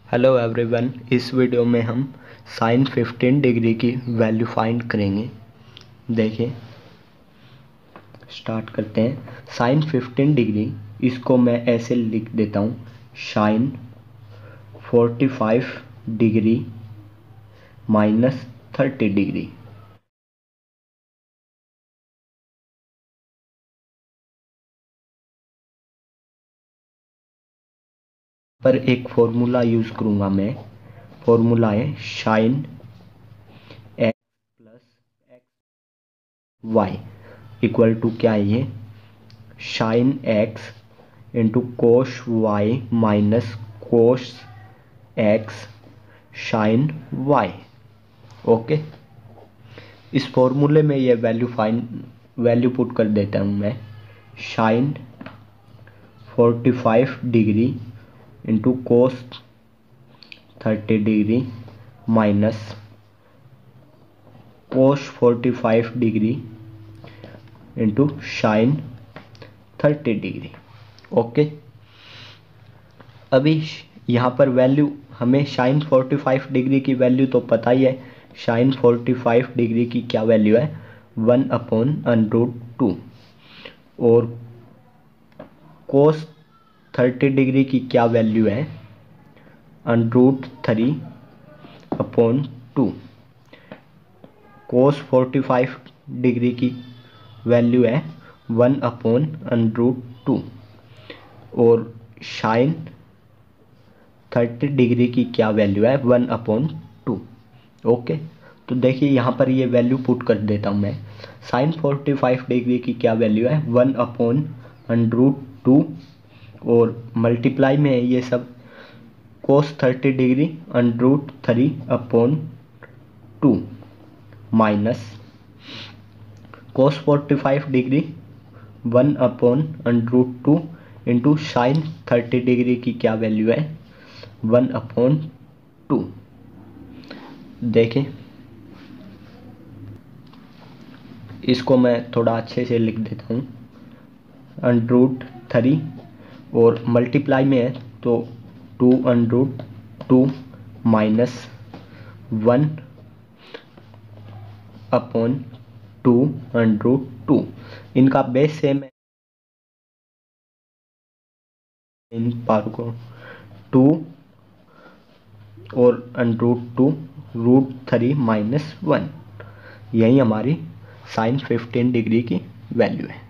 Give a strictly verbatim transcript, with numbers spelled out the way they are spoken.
Hello everyone, इस video में हम साइन फिफ्टीन डिग्री की वैल्यू फाइंड करेंगे। देखिए, स्टार्ट करते हैं। साइन फिफ्टीन डिग्री, इसको मैं ऐसे लिख देता हूँ, sine forty five degree minus thirty degree. पर एक फॉर्मूला यूज करूंगा मैं। फॉर्मूला है sine x plus x y equal to क्या है ये, sine x into cos y minus cos x sine y. Okay, इस फॉर्मूले में ये वैल्यू फाइन वैल्यू पुट कर देता हूँ मैं। Sine forty five degree into cos thirty degree minus cos forty five degree into sine thirty degree. Okay, अभी यहाँ पर वैल्यू हमें साइन फोर्टी फाइव डिग्री की वैल्यू तो पता ही है। साइन फोर्टी फाइव डिग्री की क्या वैल्यू है, one upon under root two. और कोस थर्टी डिग्री की क्या वैल्यू है, under root three upon two. Cos forty five degree की वैल्यू है one upon under root two. और साइन थर्टी डिग्री की क्या वैल्यू है, वन अपॉन टू। ओके, तो देखिए यहाँ पर ये वैल्यू पुट कर देता हूँ मैं। साइन फोर्टी फाइव डिग्री की क्या वैल्यू है, one upon under root two. और मल्टीप्लाई में है ये सब, cos thirty degree under root three upon two minus cos forty five degree one upon under root two into sine thirty degree की क्या वैल्यू है, वन अपॉन टू। देखें, इसको मैं थोड़ा अच्छे से लिख देता हूँ, अंडर रूट थ्री और मल्टीप्लाई में है तो two under root two minus one upon two under root two. इनका बेस सेम है, इन पावर को टू और under root two root three minus one. यही हमारी साइन फिफ्टीन डिग्री की वैल्यू है।